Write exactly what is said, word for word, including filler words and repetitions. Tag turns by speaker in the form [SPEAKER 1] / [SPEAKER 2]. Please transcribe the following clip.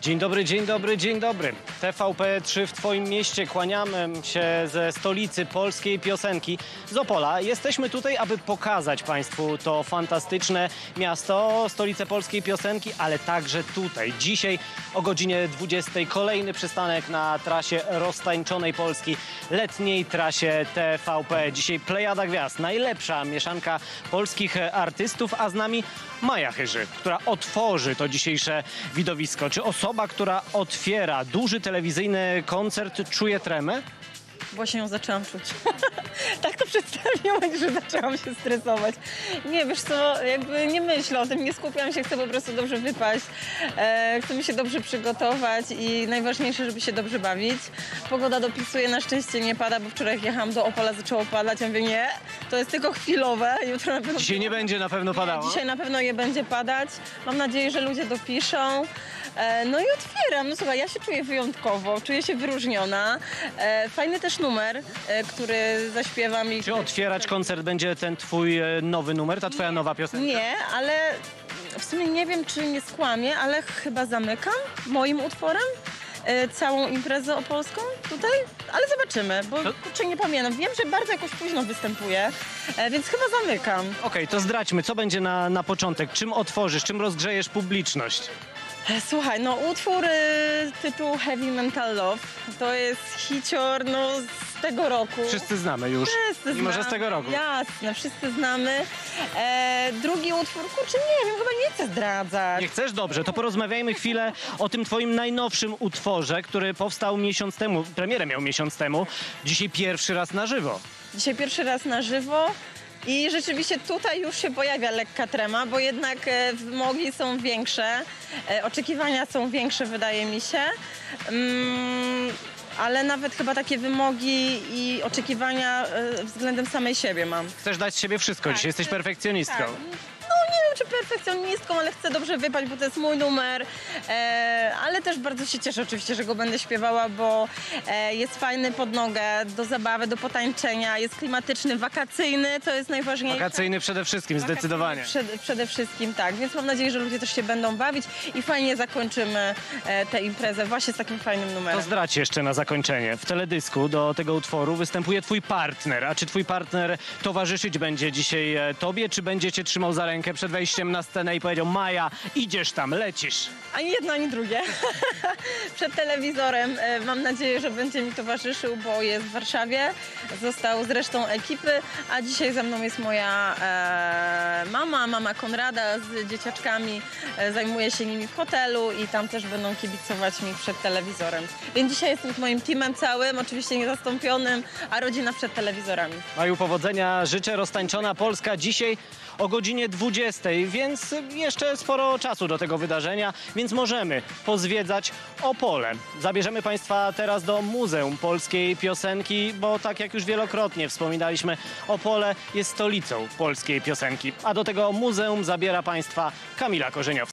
[SPEAKER 1] Dzień dobry, dzień dobry, dzień dobry. T V P trzy w Twoim mieście. Kłaniamy się ze stolicy polskiej piosenki, z Opola. Jesteśmy tutaj, aby pokazać Państwu to fantastyczne miasto, stolicę polskiej piosenki, ale także tutaj. Dzisiaj o godzinie dwudziestej kolejny przystanek na trasie roztańczonej Polski, letniej trasie T V P. Dzisiaj plejada gwiazd, najlepsza mieszanka polskich artystów, a z nami Maja Chyży, która otworzy to dzisiejsze widowisko. Czy osoba, która otwiera duży telewizyjny koncert, czuje tremę?
[SPEAKER 2] Właśnie ją zaczęłam czuć. Tak to przedstawiłaś, że zaczęłam się stresować. Nie, wiesz co, jakby nie myślę o tym, nie skupiam się, chcę po prostu dobrze wypaść. E, chcę mi się dobrze przygotować i najważniejsze, żeby się dobrze bawić. Pogoda dopisuje, na szczęście nie pada, bo wczoraj jak jechałam do Opola, zaczęło padać. Ja mówię, nie, to jest tylko chwilowe. Jutro na pewno...
[SPEAKER 1] Dzisiaj nie będzie na pewno padało?
[SPEAKER 2] Nie, dzisiaj na pewno nie będzie padać. Mam nadzieję, że ludzie dopiszą. E, no i otwieram. No słuchaj, ja się czuję wyjątkowo, czuję się wyróżniona. E, fajny też numer, e, który zaśpiewam. I
[SPEAKER 1] Czy otwierać koncert będzie ten twój e, nowy numer, ta twoja
[SPEAKER 2] nie,
[SPEAKER 1] nowa piosenka?
[SPEAKER 2] Nie, ale w sumie nie wiem, czy nie skłamię, ale chyba zamykam moim utworem e, całą imprezę opolską tutaj, ale zobaczymy, bo
[SPEAKER 1] To-
[SPEAKER 2] kurczę, nie pamiętam. Wiem, że bardzo jakoś późno występuję, e, więc chyba zamykam.
[SPEAKER 1] Okej, to zdradźmy, co będzie na, na początek? Czym otworzysz, czym rozgrzejesz publiczność?
[SPEAKER 2] E, Słuchaj, no utwór y, tytuł Heavy Mental Love to jest hicior no, z tego roku.
[SPEAKER 1] Wszyscy znamy już,
[SPEAKER 2] Wszyscy
[SPEAKER 1] mimo że
[SPEAKER 2] znamy,
[SPEAKER 1] z tego roku.
[SPEAKER 2] Jasne, wszyscy znamy. E, drugi utwór, kurczę, nie wiem, chyba nie chcę zdradzać.
[SPEAKER 1] Nie chcesz? Dobrze, to porozmawiajmy chwilę o tym twoim najnowszym utworze, który powstał miesiąc temu, premierę miał miesiąc temu, dzisiaj pierwszy raz na żywo.
[SPEAKER 2] Dzisiaj pierwszy raz na żywo i rzeczywiście tutaj już się pojawia lekka trema, bo jednak e, wymogi są większe, e, oczekiwania są większe, wydaje mi się. Mm, ale nawet chyba takie wymogi i oczekiwania e, względem samej siebie mam.
[SPEAKER 1] Chcesz dać z siebie wszystko
[SPEAKER 2] Tak,
[SPEAKER 1] dzisiaj, jesteś
[SPEAKER 2] chcę-
[SPEAKER 1] perfekcjonistką.
[SPEAKER 2] Tak. No nie wiem, czy perfekcjonistką, ale chcę dobrze wypaść, bo to jest mój numer. E, ale też bardzo się cieszę oczywiście, że go będę śpiewała, bo e, jest fajny pod nogę, do zabawy, do potańczenia, jest klimatyczny, wakacyjny, co jest najważniejsze.
[SPEAKER 1] Wakacyjny przede wszystkim, zdecydowanie.
[SPEAKER 2] Przede, przede wszystkim tak, więc mam nadzieję, że ludzie też się będą bawić i fajnie zakończymy e, tę imprezę właśnie z takim fajnym numerem.
[SPEAKER 1] To zdradź jeszcze na zakończenie. W teledysku do tego utworu występuje twój partner. A czy twój partner towarzyszyć będzie dzisiaj e, tobie, czy będzie cię trzymał za rękę przed wejściem na scenę i powiedział: Maja, idziesz tam, lecisz?
[SPEAKER 2] Ani jedno, ani drugie. Przed telewizorem e, mam nadzieję, że będzie mi towarzyszył, bo jest w Warszawie. Został z resztą ekipy, a dzisiaj ze mną jest moja e, mama, mama Konrada z dzieciaczkami. E, zajmuje się nimi w hotelu i tam też będą kibicować mi przed telewizorem. Więc dzisiaj jestem z moim teamem całym, oczywiście niezastąpionym, a rodzina przed telewizorami.
[SPEAKER 1] Maju, powodzenia, życzę. Roztańczona Polska dzisiaj o godzinie dwudziestej, więc jeszcze sporo czasu do tego wydarzenia, więc możemy pozwiedzać Opole. Zabierzemy Państwa teraz do Muzeum Polskiej Piosenki, bo tak jak już wielokrotnie wspominaliśmy, Opole jest stolicą polskiej piosenki, a do tego muzeum zabiera Państwa Kamila Korzeniowska.